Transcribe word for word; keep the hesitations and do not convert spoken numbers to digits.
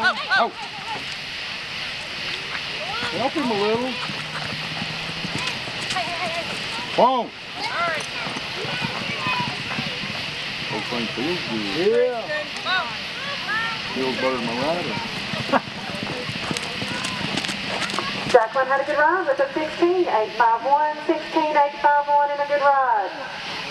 Oh. Help him a little. Whoa. Whole thing feels good. Yeah. Feels better than my rider. Jacqueline had a good ride with a sixteen eight five one, sixteen eight five one and a good ride.